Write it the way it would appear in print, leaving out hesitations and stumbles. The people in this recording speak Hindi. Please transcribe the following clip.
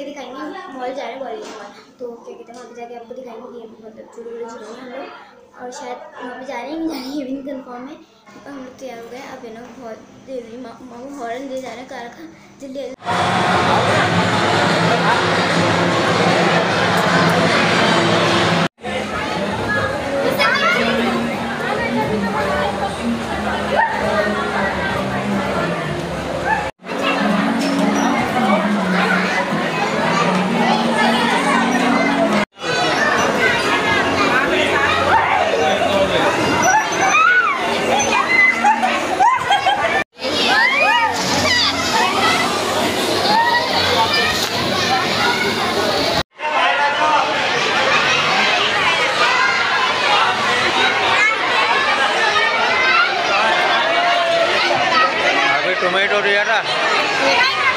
जाके दिखाएंगे, मॉल जा रहे हैं बॉलीवुड मॉल, तो क्या कहते हैं वहाँ पे जाके आपको दिखाएंगे गेम, मतलब छोटे बड़े झूले हम लोग, और शायद वहाँ पे जा रहे हैं नहीं जा रहे हैं ये भी नहीं कन्फर्म है। तो हम लोग तैयार हो गए, अब है ना बहुत देर माँ हॉर्न दे जा रहे हैं कार का, जल्दी टोमेटो दिया था।